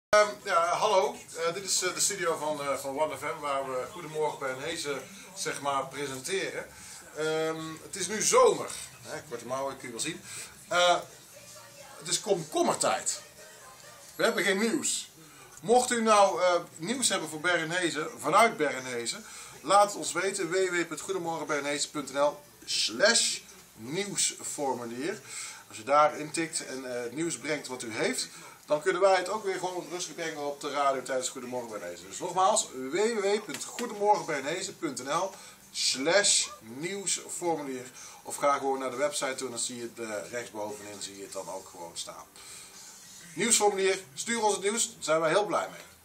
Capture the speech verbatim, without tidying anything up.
Uh, ja, hallo, uh, dit is uh, de studio van, uh, van one F M waar we Goedemorgen Bernhezen zeg maar presenteren. Uh, het is nu zomer, hè, korte mouwen kun je wel zien. Uh, het is komkommertijd. We hebben geen nieuws. Mocht u nou uh, nieuws hebben voor Bernhezen, vanuit Bernhezen, laat het ons weten. w w w punt goedemorgenbernhezen punt n l slash nieuwsformulier. Als je daar intikt en uh, het nieuws brengt wat u heeft, dan kunnen wij het ook weer gewoon rustig brengen op de radio tijdens Goedemorgen Bernhezen. Dus nogmaals, w w w punt goedemorgenbernhezen punt n l slash nieuwsformulier. Of ga gewoon naar de website toe en dan zie je het uh, rechtsbovenin zie je het dan ook gewoon staan. Nieuwsformulier, stuur ons het nieuws, daar zijn wij heel blij mee.